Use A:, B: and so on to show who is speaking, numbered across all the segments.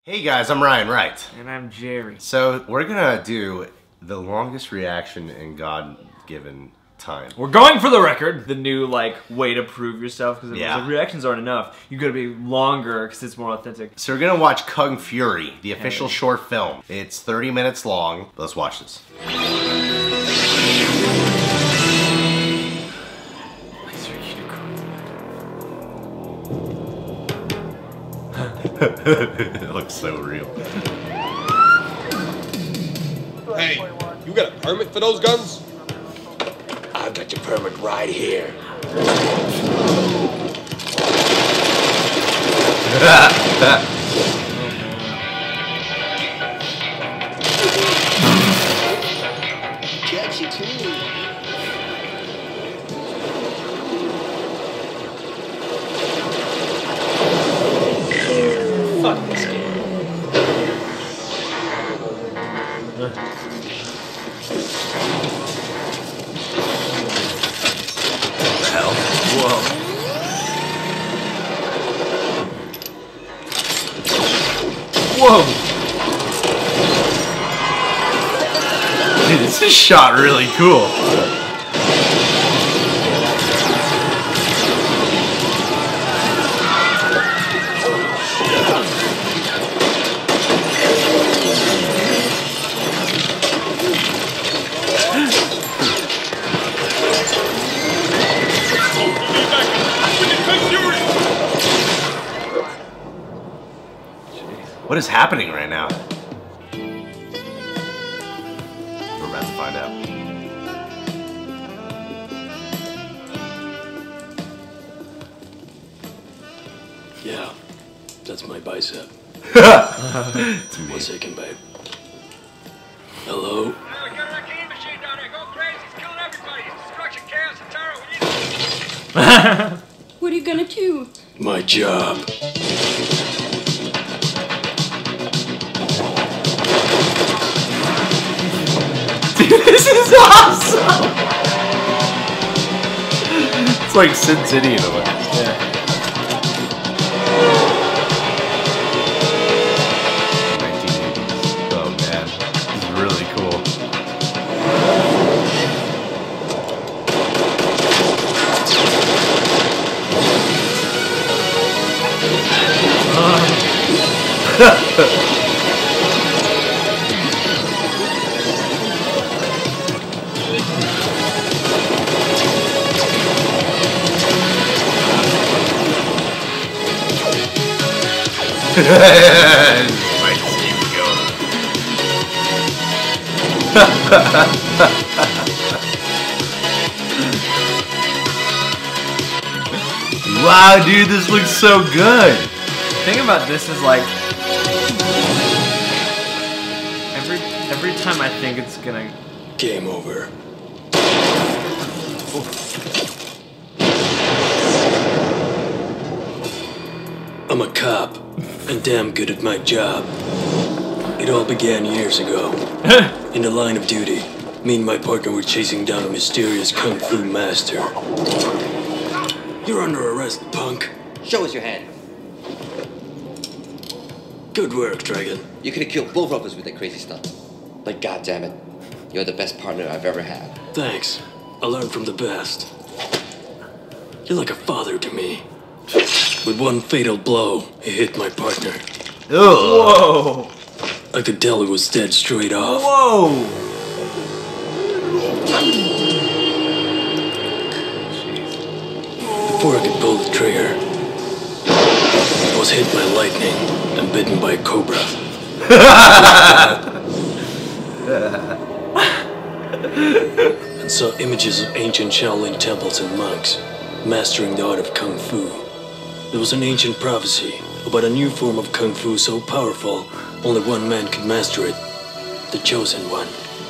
A: Hey guys, I'm Ryan Wright.
B: And I'm Jerry.
A: So we're gonna do the longest reaction in God-given time.
B: We're going for the record, the new way to prove yourself, because
A: Yeah.
B: the reactions aren't enough. You gotta be longer because it's more authentic.
A: So we're gonna watch Kung Fury, the official short film. It's 30 minutes long. Let's watch this. It looks so real.
C: Hey, you got a permit for those guns?
D: I've got your permit right here.
E: Catchy too.
B: Fuck this game.
A: What the hell? Whoa. Whoa! Dude, this is shot really cool. What is happening right now? We're about to find out.
D: Yeah, that's my bicep.
A: It's me.
D: 1 second, babe. Hello?
F: Get a wrecking machine down there. Go crazy. He's killing everybody. It's destruction, chaos, and terror. We need
G: What are you gonna do?
D: My job.
A: Dude, this is awesome! It's like Sin City in a way.
B: Yeah.
A: 1980s. Oh man, this is really cool. Might just keep it going. Wow, dude, this looks so good.
B: The thing about this is every time I think it's gonna.
D: Game over. I'm a cop, and damn good at my job. It all began years ago. In the line of duty, me and my partner were chasing down a mysterious kung fu master. You're under arrest, punk.
E: Show us your hand.
D: Good work, Dragon.
E: You could have killed both of us with that crazy stuff. But goddammit, you're the best partner I've ever had.
D: Thanks. I learned from the best. You're like a father to me. With one fatal blow, he hit my partner.
A: Ugh.
B: Whoa!
D: I could tell he was dead straight off.
B: Whoa!
D: Before I could pull the trigger, I was hit by lightning and bitten by a cobra. And saw images of ancient Shaolin temples and monks mastering the art of kung fu. There was an ancient prophecy about a new form of kung fu so powerful only one man could master it, the chosen one.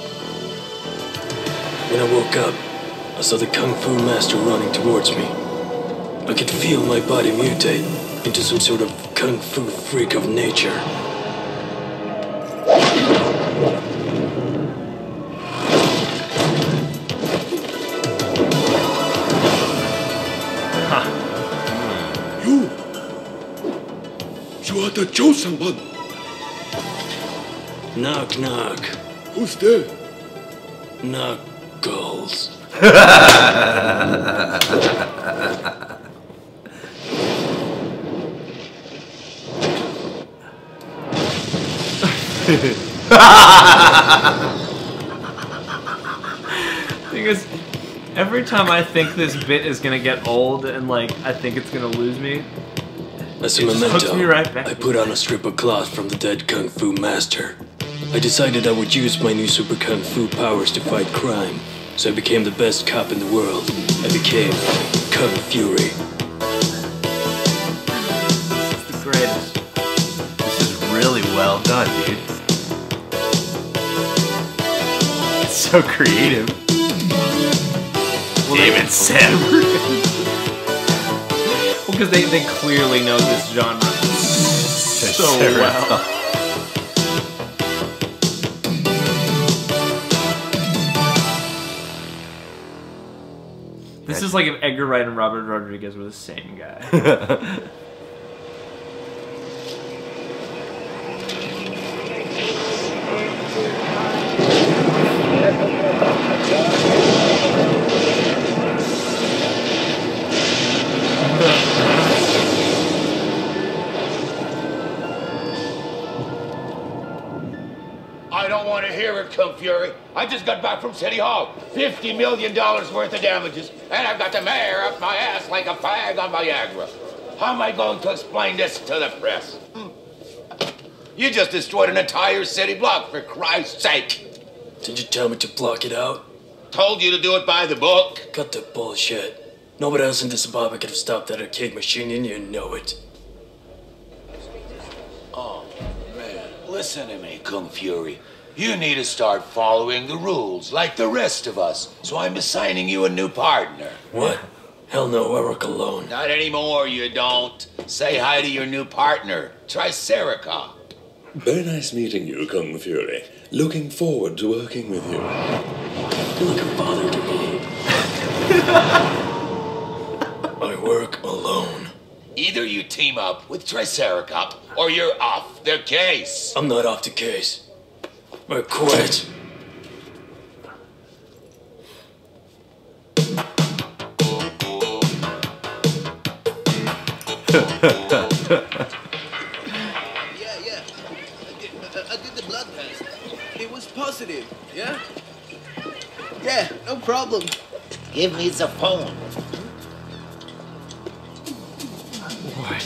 D: When I woke up, I saw the kung fu master running towards me. I could feel my body mutate into some sort of kung fu freak of nature.
C: You are the chosen one.
D: Knock, knock.
C: Who's there?
D: Knuckles.
B: Thing is, every time I think this bit is gonna get old and like I think it's gonna lose me,
D: As a
B: it just hooks
D: memento,
B: me right back.
D: I put on a strip of cloth from the dead Kung Fu master. I decided I would use my new super Kung Fu powers to fight crime, so I became the best cop in the world. I became Kung Fury.
B: It's the greatest.
A: This is really well done, dude. It's so creative. David Sandberg.
B: Well, because they clearly know this genre so well. This is like if Edgar Wright and Robert Rodriguez were the same guy.
G: I don't want to hear it, Kung Fury. I just got back from City Hall. $50 million worth of damages. And I've got the mayor up my ass like a fag on Viagra. How am I going to explain this to the press? You just destroyed an entire city block, for Christ's sake.
D: Did you tell me to block it out?
G: Told you to do it by the book.
D: Cut the bullshit. Nobody else in this apartment could have stopped that arcade machine, and you know it.
G: Oh, man. Listen to me, Kung Fury. You need to start following the rules like the rest of us. So I'm assigning you a new partner.
D: What? Hell no, I work alone.
G: Not anymore, you don't. Say hi to your new partner, Triceracop.
H: Very nice meeting you, Kung Fury. Looking forward to working with you.
D: You're like a father to me. I work alone.
G: Either you team up with Triceracop or you're off the case.
D: I'm not off the case. I quit.
I: Yeah. I did the blood test. It was positive, yeah? Yeah, no problem.
G: Give me the phone.
B: What?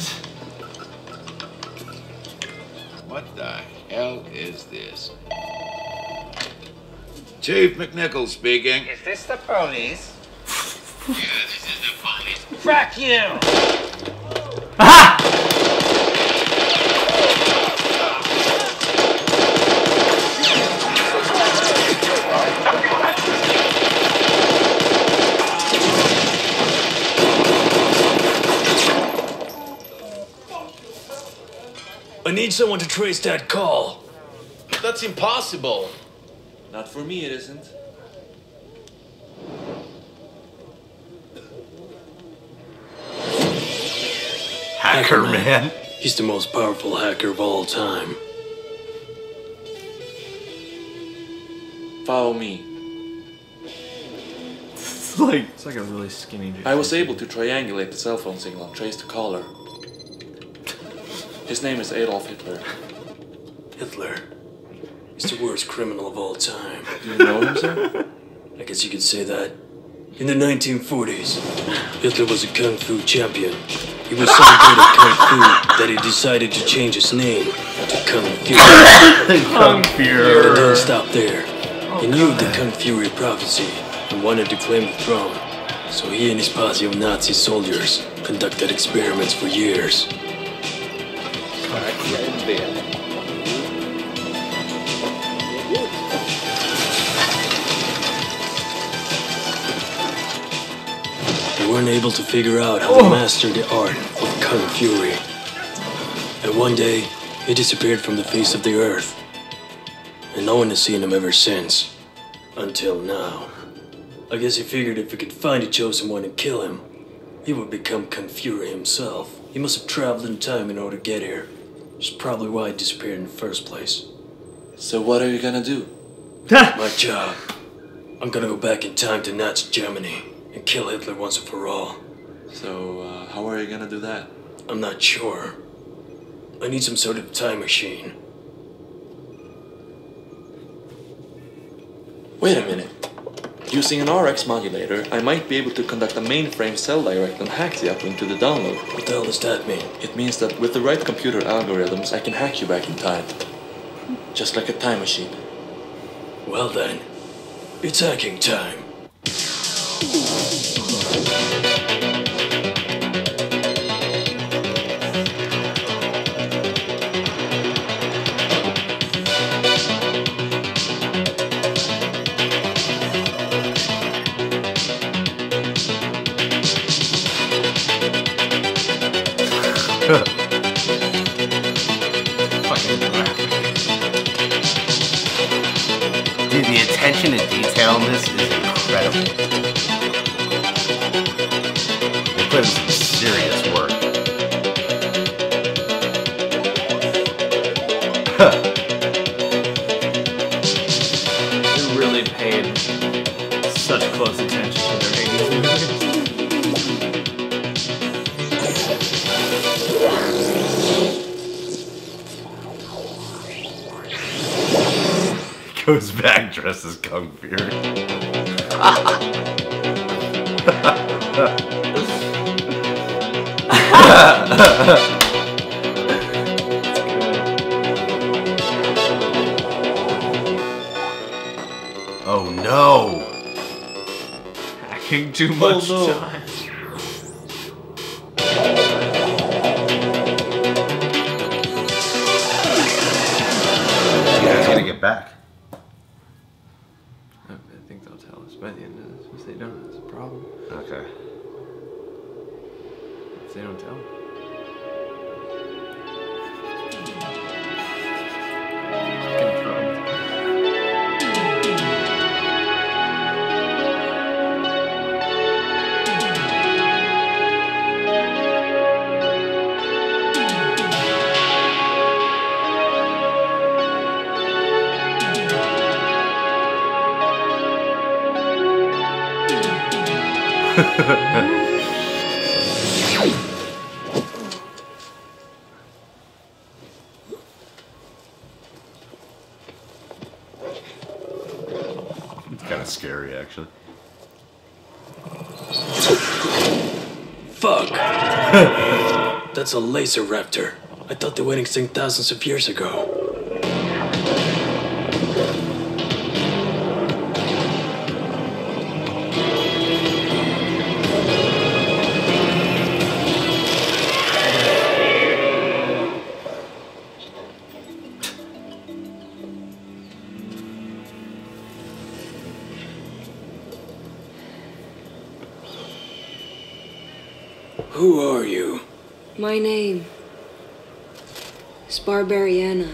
G: What the hell is this? Chief McNichol speaking. Is this the police? Yeah, this is the police. Fuck you!
D: I need someone to trace that call.
I: That's impossible.
J: Not for me, it isn't.
A: Hacker Man.
D: He's the most powerful hacker of all time.
J: Follow me.
B: It's like a really skinny dude.
J: I was able to triangulate the cell phone signal and trace the caller. His name is Adolf Hitler.
D: Hitler. He's the worst criminal of all time.
J: Do you know him, sir?
D: I guess you could say that. In the 1940s, Hitler was a Kung Fu champion. He was so good at Kung Fu that he decided to change his name to Kung Fury.
B: Kung
D: But
B: Fury.
D: didn't stop there. He knew the Kung Fury prophecy and wanted to claim the throne. So he and his posse of Nazi soldiers conducted experiments for years. They weren't able to figure out how to master the art of Kung Fury. And one day, he disappeared from the face of the earth. And no one has seen him ever since. Until now. I guess he figured if he could find a chosen one and kill him, he would become Kung Fury himself. He must have traveled in time in order to get here. Which is probably why he disappeared in the first place.
J: So what are you gonna do?
D: My job. I'm gonna go back in time to Nazi Germany and kill Hitler once and for all.
J: So, how are you gonna do that?
D: I'm not sure. I need some sort of time machine.
J: Wait a minute. Using an RX modulator, I might be able to conduct a mainframe cell direct and hack the uplink to the download.
D: What the hell does that mean?
J: It means that with the right computer algorithms, I can hack you back in time. Just like a time machine.
D: Well then, it's hacking time.
A: Dude, the attention to detail in this is incredible. They put in some serious work.
B: They really paid such close attention to their 80s movies.
A: Goes back dressed as Kung Fury. Oh no!
B: Hacking too much time.
A: You guys gotta get back.
B: I think they'll tell us by the end of this. If they don't, that's a problem.
A: Okay.
B: If they don't tell us. Confirmed.
A: It's kind of scary, actually.
D: Fuck! That's a laser raptor. I thought they went extinct thousands of years ago. Who are you?
K: My name is Barbariana.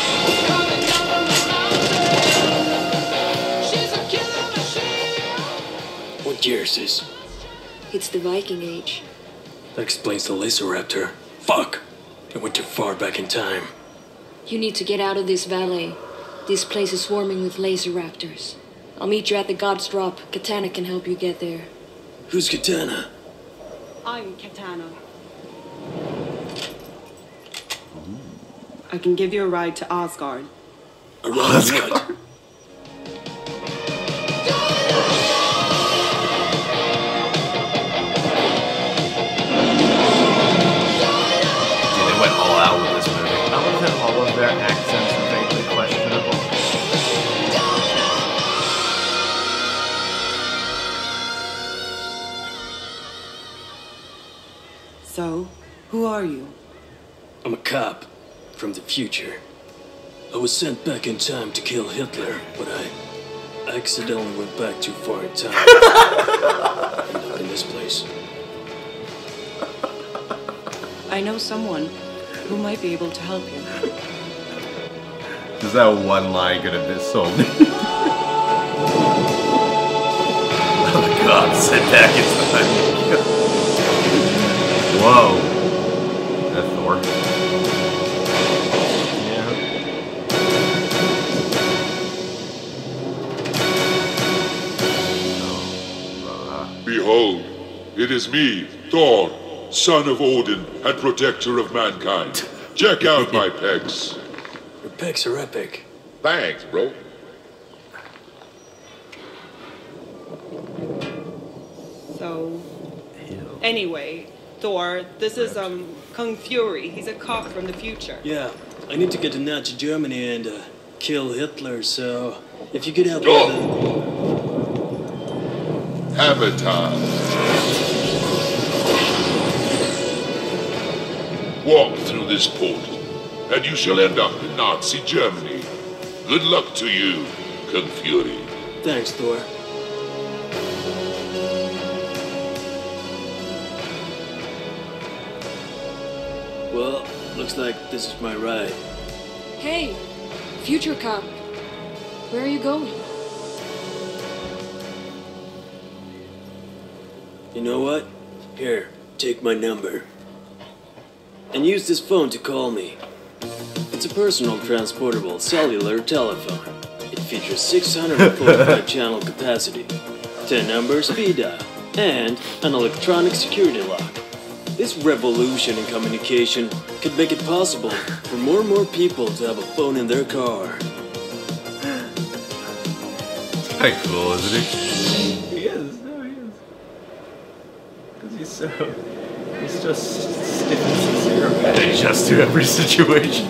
D: What year is this?
K: It's the Viking Age.
D: That explains the laser raptor. Fuck! I went too far back in time.
K: You need to get out of this valley. This place is swarming with laser raptors. I'll meet you at the God's Drop. Katana can help you get there.
D: Who's Katana?
L: I'm Katana. I can give you a ride to Asgard.
D: A ride to what?
A: Dude, they went all out with this movie.
B: I love that all of their accents are vaguely questionable.
L: So, who are you?
D: I'm a cop from the future. I was sent back in time to kill Hitler, but I accidentally went back too far in time. Ended up in this place.
L: I know someone who might be able to help you.
A: Is that one line gonna be sold? Oh god, sit back in time. Whoa. That's Thor.
B: Yeah.
M: It is me, Thor, son of Odin and protector of mankind. Check out my pecs.
D: Your pecs are epic.
M: Thanks, bro.
L: So, anyway, Thor, this is Kung Fury. He's a cop from the future.
D: Yeah, I need to get to Nazi Germany and kill Hitler, so if you could help me with
M: Hammer time. Walk through this portal, and you shall end up in Nazi Germany. Good luck to you, Kung Fury.
D: Thanks, Thor. Well, looks like this is my ride.
K: Hey, future cop. Where are you going?
D: You know what? Here, take my number. And use this phone to call me. It's a personal transportable cellular telephone. It features 645 channel capacity, 10 number speed dial, and an electronic security lock. This revolution in communication could make it possible for more and more people to have a phone in their car.
A: Quite cool, isn't he?
B: He is. No, he is. Because he's just stiff and sincere.
A: They adjust to every situation.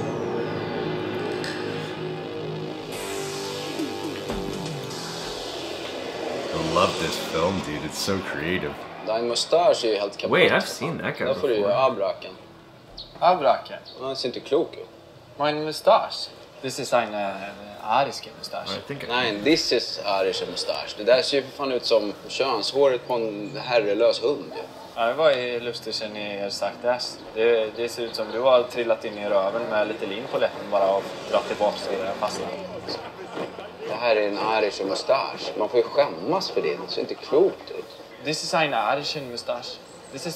A: I love this film, dude. It's so creative.
N: Din mustasch är ju helt kaputt.
B: Wait, I've seen that guy
N: Där får du ju
B: before.
N: abraken.
O: Abraken?
N: Han ser inte klok ut.
O: Mein Mustache? This is eine ariske mustasch.
N: Nej, this is arische mustasch. Det där ser ju för fan ut som könshåret på en herrelös hund.
O: Ja, det var ju lustigen i er Sackdash. Det ser ut som du har trillat in i röven med lite lim på läppen bara och dragit tillbaka så det fastnar.
N: Det här är en arische mustasch. Man får ju skämmas för det. Det ser inte klokt ut.
O: This is eine arische mustasch. This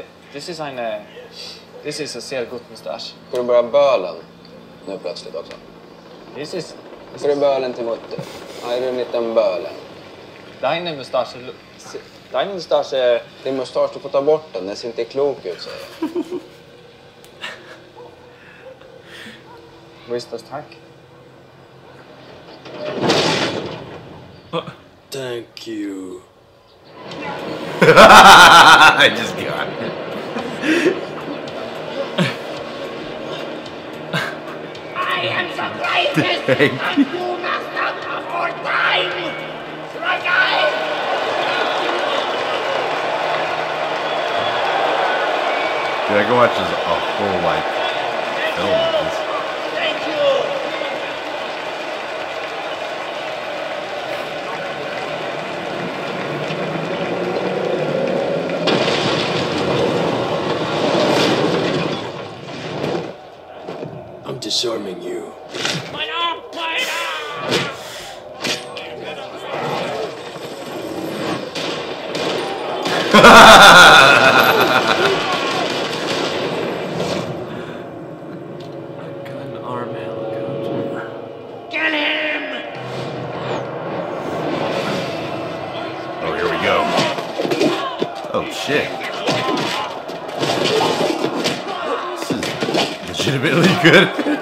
O: is a sehr gut mustasch.
N: Ska du börja bölen nu plötsligt också? Ska du bölen till mutter? Nej, du är en liten bölen.
O: Deine mustache...
N: Din mustasch, du får ta bort den. Den ser inte klok ut, säger jag.
O: Wo ist das Tack?
D: Thank you.
A: I just got it.
F: I am the greatest, and you must not afford time! Strike eye!
A: Dude, I can watch this a whole, like, film of this.
F: Thank you!
D: I'm disarming you.
B: Gun arm helicopter.
F: Get him!
A: Oh, here we go. Oh, shit. This is legitimately good.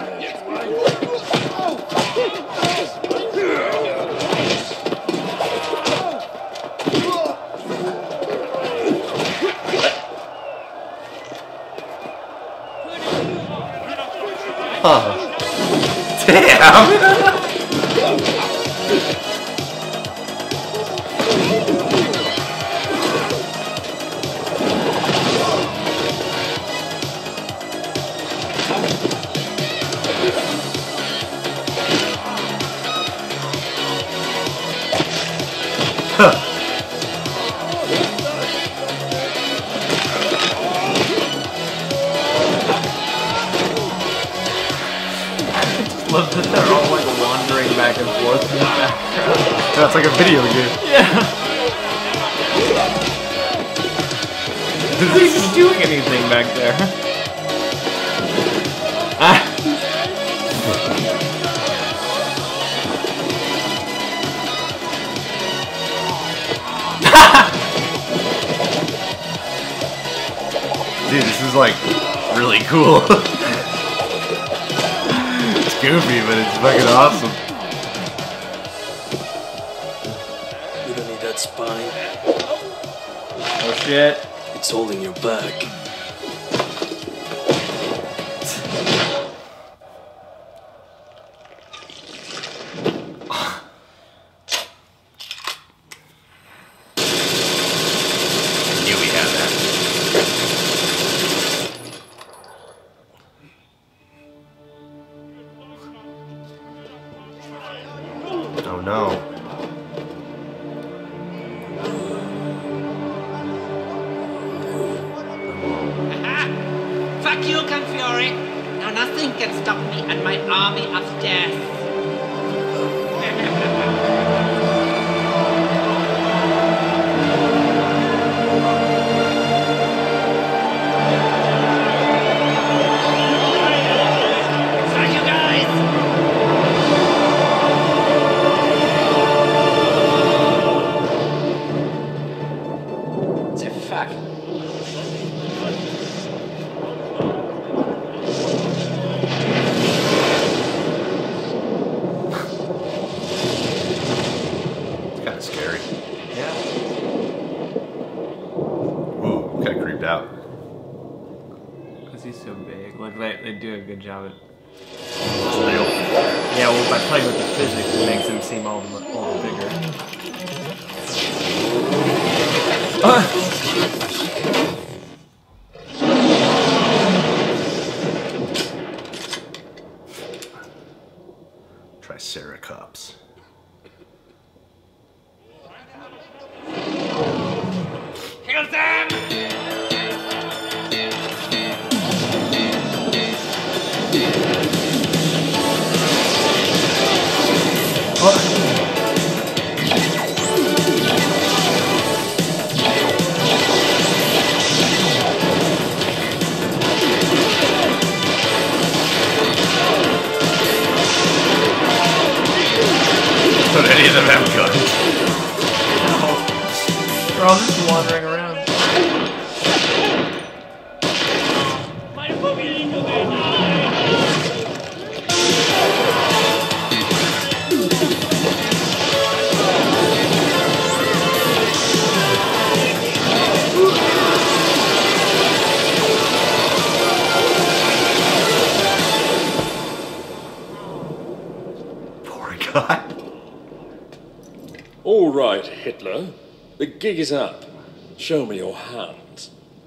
A: Huh. Damn!
B: Love that they're all like wandering back and forth in the background.
A: That's like a video game.
B: Yeah. Is he even doing anything back there? Ah.
A: is like really cool. It's goofy, but it's fucking awesome.
D: You don't need that spine.
B: Oh shit.
D: It's holding your back.
A: Oh no.
P: Fuck you, Confury. Now nothing can stop me and my army of death. Fuck you guys! The fuck?
A: It's kind of scary.
B: Yeah.
A: Ooh, kind of creeped out.
B: Because he's so big. Like, they do a good job at...
A: It's real.
B: Yeah, well, by playing with the physics, it makes him seem all the bigger.
A: Triceratops.
P: Kill them!
A: Don't any of them have guns.
B: They're all just wandering around.
A: Poor guy.
H: All right, Hitler. The gig is up. Show me your hands.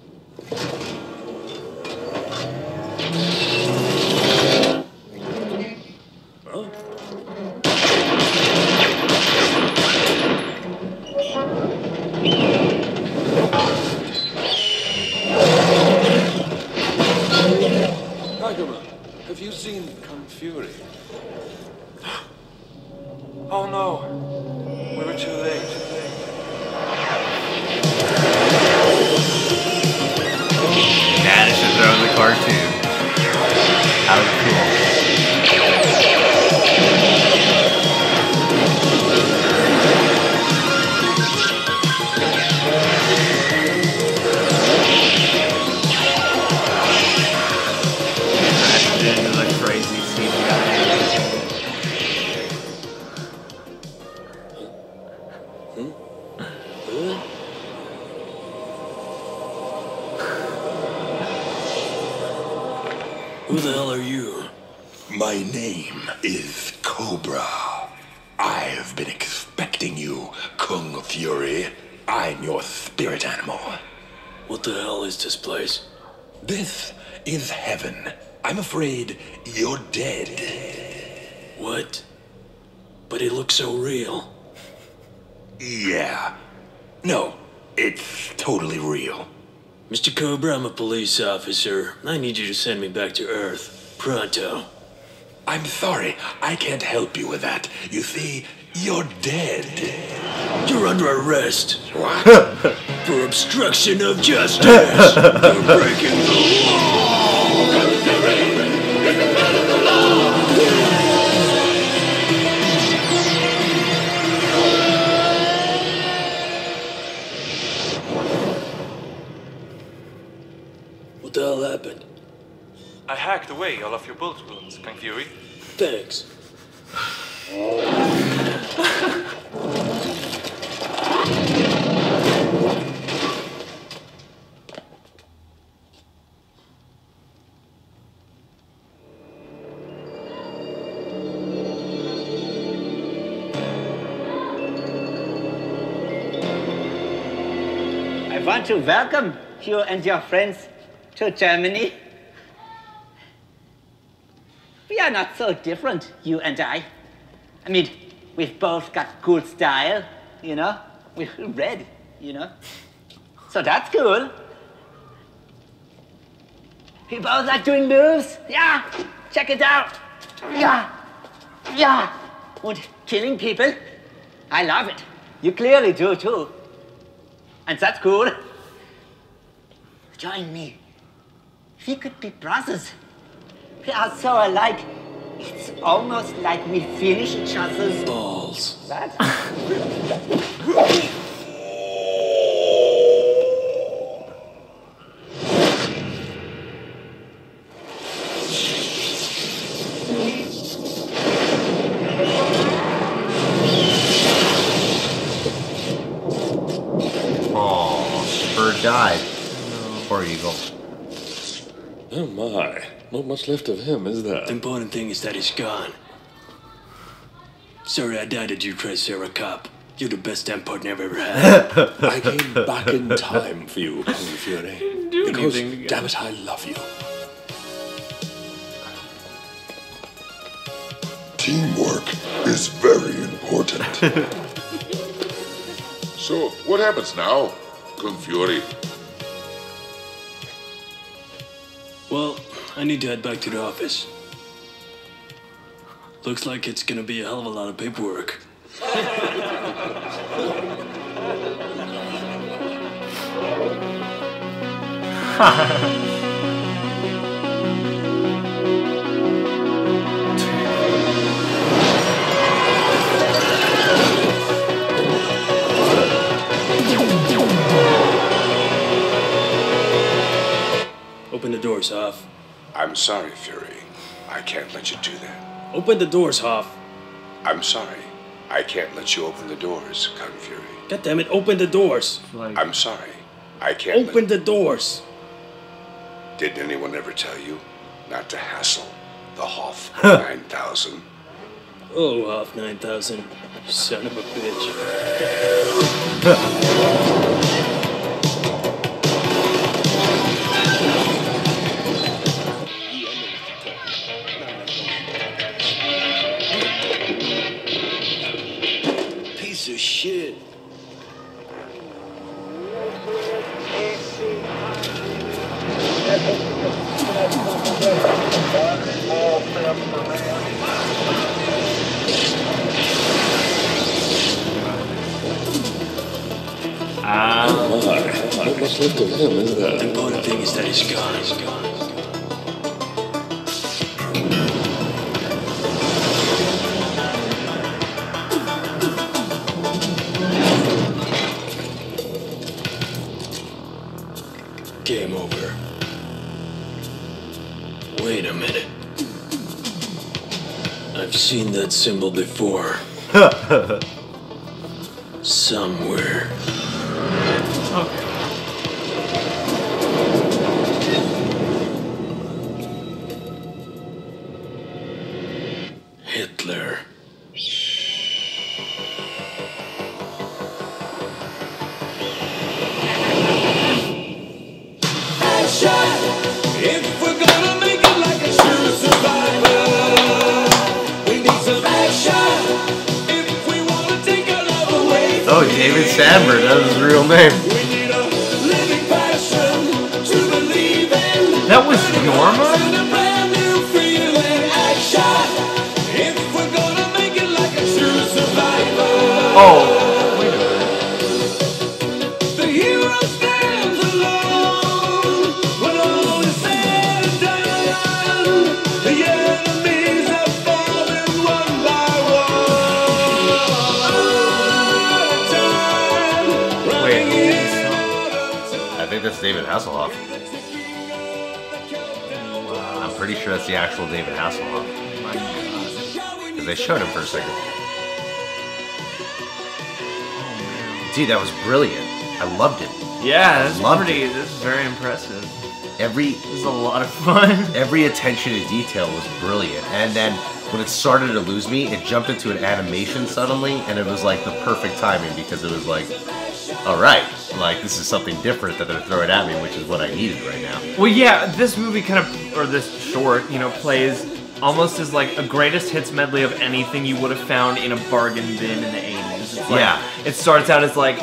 H: Huh? Tigerman, have you seen Confury?
J: Oh no. We were too late.
A: Dad should throw in the cartoon. How cool.
B: Into the crazy CGI.
D: Who the hell are you?
Q: My name is Cobra. I've been expecting you, Kung Fury. I'm your spirit animal.
D: What the hell is this place?
Q: This is heaven. I'm afraid you're dead.
D: What? But it looks so real.
Q: Yeah. No, it's totally real.
D: Mr. Cobra, I'm a police officer. I need you to send me back to Earth. Pronto.
Q: I'm sorry, I can't help you with that. You see, you're dead.
D: You're under arrest.
Q: What?
D: For obstruction of justice. You're breaking the law. What the hell
J: this, Kung Fury.
D: Thanks.
P: I want to welcome you and your friends to Germany. We are not so different, you and I. I mean, we've both got cool style, you know? We're red, you know? So that's cool. We both like doing moves. Yeah, check it out. Yeah, yeah. And killing people. I love it. You clearly do too. And that's cool. Join me. We could be brothers. We are so alike. It's almost like we finish each other's
D: balls.
P: What?
A: Bird died. Poor eagle.
H: Oh my. Not much left of him, is there?
D: The important thing is that he's gone. Sorry I died at you, Triceracop. You're the best damn partner I've ever had.
H: I came back in time for you, Kung Fury. Because, damn it, I love you.
M: Teamwork is very important. So, what happens now, Kung Fury?
D: Well, I need to head back to the office. Looks like it's gonna be a hell of a lot of paperwork. Open the doors, Hoff.
Q: I'm sorry, Fury. I can't let you do that.
D: Open the doors, Hoff.
Q: I'm sorry. I can't let you open the doors, Kung Fury.
D: God damn it, open the doors.
Q: I'm sorry. I can't
D: Open the doors.
Q: Did anyone ever tell you not to hassle the Hoff 9000?
D: Oh, Hoff 9000. You son of a bitch.
I: Piece of shit.
H: Not much left of him, is there?
D: The important thing is that he's gone. He's gone. Game over. Wait a minute. I've seen that symbol before. Somewhere. Hitler.
R: If we're gonna make it like a true survivor, we need some action. If we wanna take our love away.
A: Oh, David Sandberg, that was his real name.
R: We need a living passion to believe in.
B: That was Norma?
R: And a brand new feeling. Action. If we're gonna make it like a true survivor.
B: Oh.
R: The hero stands alone when all is said and done. The enemies are falling one by one.
A: Wait, I think that's David Hasselhoff. I'm pretty pretty sure that's the actual David Hasselhoff.
B: Oh my god.
A: Because they showed him for a second. Dude, that was brilliant. I loved it.
B: Yeah, that's
A: loved
B: pretty.
A: it.
B: This is very impressive.
A: This
B: is a lot of fun.
A: Every attention to detail was brilliant. And then when it started to lose me, it jumped into an animation suddenly, and it was like the perfect timing because it was like, all right, like this is something different that they're throwing at me, which is what I needed right now.
B: Well, yeah, this movie kind of, or this short, you know, plays almost as like a greatest hits medley of anything you would have found in a bargain bin in the 80s. It's like,
A: Yeah.
B: It starts out as like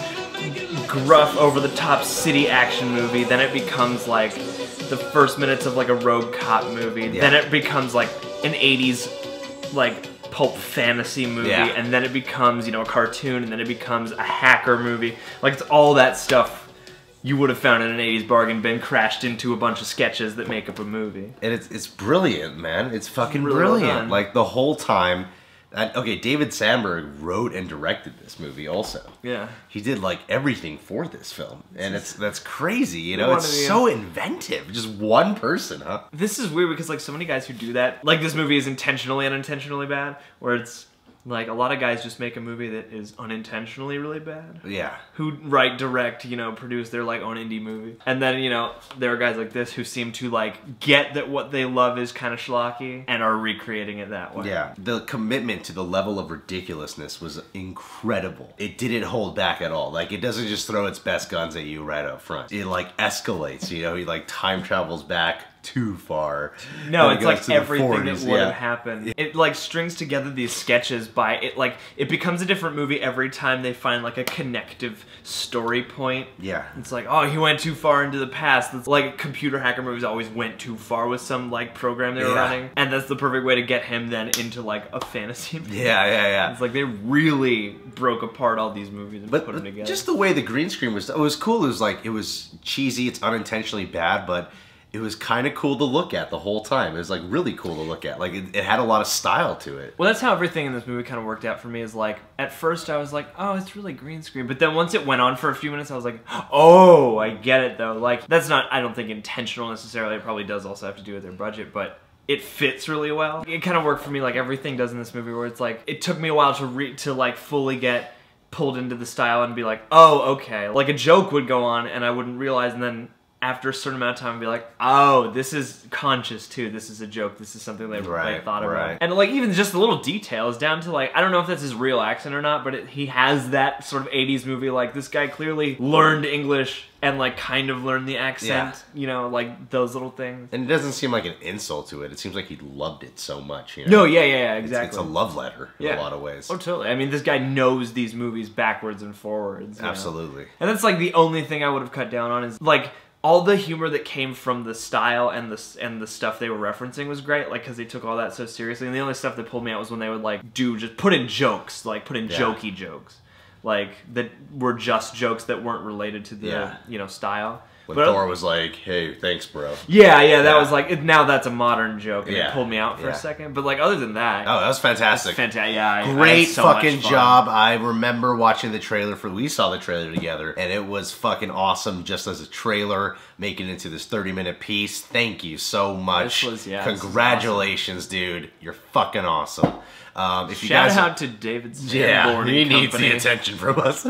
B: gruff, over-the-top city action movie, then it becomes like the first minutes of like a rogue cop movie,
A: Yeah.
B: then it becomes like an 80s like pulp fantasy movie,
A: Yeah.
B: and then it becomes, you know, a cartoon, and then it becomes a hacker movie. Like, it's all that stuff you would have found in an 80s bargain bin crashed into a bunch of sketches that make up a movie.
A: And it's brilliant, man. It's fucking
B: Really well
A: brilliant.
B: done.
A: Like the whole time. Okay, David Sandberg wrote and directed this movie also.
B: Yeah.
A: He did like everything for this film. And that's crazy, you know?
B: One
A: It's
B: of the-
A: so inventive. Just one person, huh?
B: This is weird because like so many guys who do that, like this movie is intentionally unintentionally bad, where it's like a lot of guys just make a movie that is unintentionally really bad.
A: Yeah.
B: Who write, direct, you know, produce their like own indie movie. And then, you know, there are guys like this who seem to like get that what they love is kind of schlocky and are recreating it that way.
A: Yeah, the commitment to the level of ridiculousness was incredible. It didn't hold back at all. Like, it doesn't just throw its best guns at you right up front. It, like, escalates, you know? He, like, time travels back too far.
B: No,
A: Then it
B: it's
A: goes
B: like
A: to the
B: everything
A: 40s,
B: that would
A: yeah.
B: have happened. It like strings together these sketches by it, like it becomes a different movie every time they find like a connective story point.
A: Yeah.
B: It's like, oh, he went too far into the past. It's like computer hacker movies always went too far with some like program they were
A: Yeah.
B: running, and that's the perfect way to get him then into like a fantasy movie.
A: Yeah.
B: It's like they really broke apart all these movies and put them together.
A: Just the way the green screen was, it was cool. It was like, it was cheesy, it's unintentionally bad, but it was kind of cool to look at the whole time. It was like really cool to look at. Like it had a lot of style to it.
B: Well, that's how everything in this movie kind of worked out for me. Is like, at first I was like, oh, it's really green screen. But then once it went on for a few minutes, I was like, oh, I get it though. Like, that's not, I don't think intentional necessarily. It probably does also have to do with their budget, but it fits really well. It kind of worked for me like everything does in this movie, where it's like, it took me a while to like fully get pulled into the style and be like, oh, okay. Like a joke would go on and I wouldn't realize, and then after a certain amount of time, I'd be like, oh, this is conscious too. This is a joke. This is something they like, thought about. And like even just the little details down to like, I don't know if that's his real accent or not, but he has that sort of 80s movie, like this guy clearly learned English and like kind of learned the accent, you know, like those little things.
A: And it doesn't seem like an insult to it. It seems like he loved it so much, you know?
B: No, yeah, exactly.
A: It's a love letter in a lot of ways.
B: Oh, totally. I mean, this guy knows these movies backwards and forwards. You know?
A: Absolutely.
B: And that's like the only thing I would have cut down on is like, all the humor that came from the style and the stuff they were referencing was great, like, because they took all that so seriously. And the only stuff that pulled me out was when they would like just put in jokes, like put in jokey jokes, like that were just jokes that weren't related to the you know, style.
A: When Thor was like, hey, thanks, bro.
B: Yeah, that was like, now that's a modern joke, and it pulled me out for a
A: Yeah.
B: second. But like, other than that,
A: Oh, that was fantastic.
B: it's fantastic. Yeah, I
A: Great
B: had so much
A: fucking
B: fun.
A: job. I remember watching the trailer we saw the trailer together, and it was fucking awesome just as a trailer, making it into this 30-minute piece. Thank you so much.
B: This was- yeah, this is
A: Congratulations, dude. You're fucking awesome. If you
B: Shout
A: guys
B: out to David
A: Yeah,
B: Sanborn
A: he
B: and
A: needs
B: company.
A: the attention from us.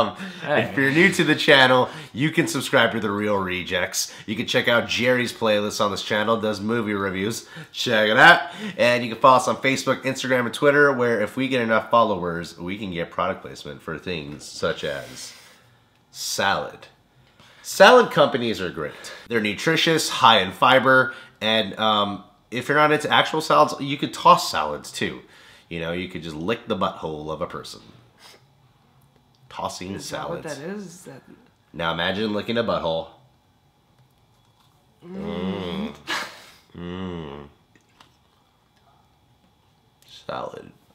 A: If you're new to the channel, you can subscribe to The Real Rejects. You can check out Jerry's playlist on this channel, does movie reviews. Check it out. And you can follow us on Facebook, Instagram, and Twitter, where if we get enough followers, we can get product placement for things such as salad. Salad companies are great. They're nutritious, high in fiber, and if you're not into actual salads, you could toss salads too. You know, you could just lick the butthole of a person. Tossing
B: Is that what
A: salads.
B: that is? That...
A: Now imagine licking a butthole. Mmm. Mmm. Salad.